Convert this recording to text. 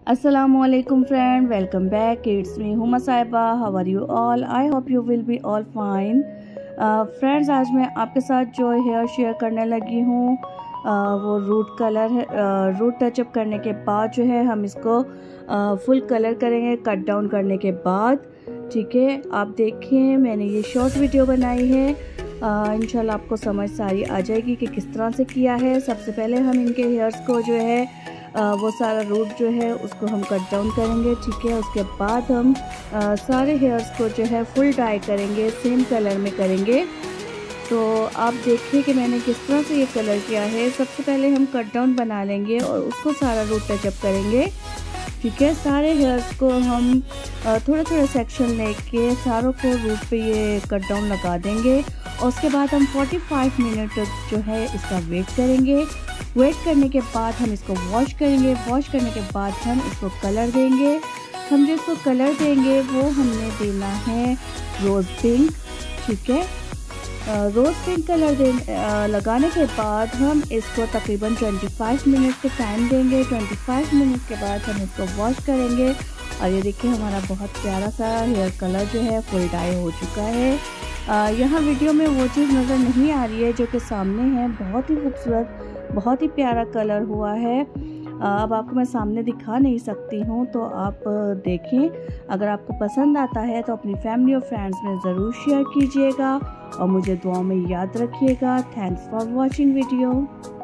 Assalamualaikum friend, welcome back. It's me Huma Saiba. How are you all? I hope you will be all fine. Friends आज मैं आपके साथ जो hair share करने लगी हूँ वो रूट कलर है। रूट टचअप करने के बाद जो है हम इसको फुल कलर करेंगे कट डाउन करने के बाद। ठीक है, आप देखें मैंने ये शॉर्ट वीडियो बनाई है। इंशाल्लाह आपको समझ सारी आ जाएगी कि किस तरह से किया है। सबसे पहले हम इनके हेयर्स को जो है वो सारा रूट जो है उसको हम कट डाउन करेंगे। ठीक है, उसके बाद हम सारे हेयर्स को जो है फुल डाई करेंगे, सेम कलर में करेंगे। तो आप देखिए कि मैंने किस तरह से ये कलर किया है। सबसे पहले हम कट डाउन बना लेंगे और उसको सारा रूट टचअप करेंगे। ठीक है, सारे हेयर्स को हम थोड़ा थोड़ा सेक्शन लेके सारों को रूट पे ये कट डाउन लगा देंगे और उसके बाद हम 45 मिनट तक जो है इसका वेट करेंगे। वेट करने के बाद हम इसको वॉश करेंगे। वॉश करने के बाद हम इसको कलर देंगे। हम जो इसको कलर देंगे वो हमने देना है रोज़ पिंक। ठीक है, रोज़ पिंक कलर लगाने के बाद हम इसको तकरीबन 25 मिनट के टाइम देंगे। 25 मिनट के बाद हम इसको वॉश करेंगे और ये देखिए हमारा बहुत प्यारा सा हेयर कलर जो है फुल डाई हो चुका है। यहाँ वीडियो में वो चीज़ नज़र नहीं आ रही है जो कि सामने है। बहुत ही खूबसूरत, बहुत ही प्यारा कलर हुआ है। अब आपको मैं सामने दिखा नहीं सकती हूँ, तो आप देखें। अगर आपको पसंद आता है तो अपनी फैमिली और फ्रेंड्स में ज़रूर शेयर कीजिएगा और मुझे दुआओं में याद रखिएगा। Thanks for watching video.